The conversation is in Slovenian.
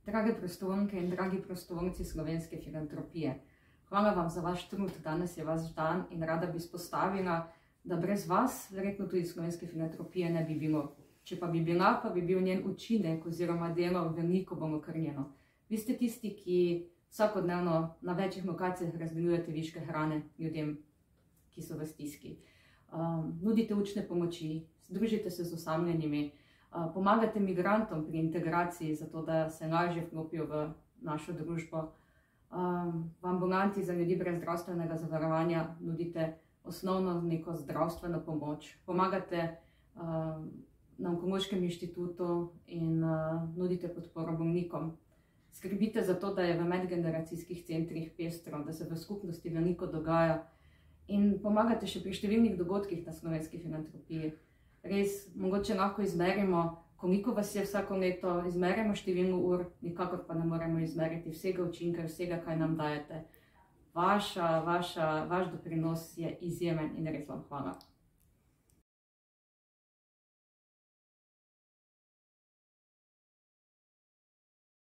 Drage prostovoljke in dragi prostovoljci Slovenske filantropije, hvala vam za vaš trud, danes je vaš dan in rada bi izpostavila, da brez vas verjetno tudi Slovenske filantropije ne bi bilo. Če pa bi bila, pa bi bil njen učinek oziroma delo veliko bolj okrnjeno. Vi ste tisti, ki vsakodnevno na večjih lokacijah razdeljujete viške hrane ljudem, ki so v stiski. Nudite učne pomoči, združite se z osamljenimi, pomagate migrantom pri integraciji, zato da se lažje vklopijo v našo družbo. V ambulanti za ljudi brez zdravstvenega zavarovanja nudite osnovno neko zdravstveno pomoč. Pomagate na Onkološkem inštitutu in nudite podporo bolnikom. Skrbite za to, da je v medgeneracijskih centrih pestro, da se v skupnosti veliko dogaja in pomagate še pri številnih dogodkih na Slovenski filantropiji. Res, mogoče lahko izmerimo, koliko vas je vsako leto, izmerimo število ur, nikakor pa ne moremo izmeriti vsega učinka, vsega, kaj nam dajete. Vaš doprinos je izjemen in res vam hvala.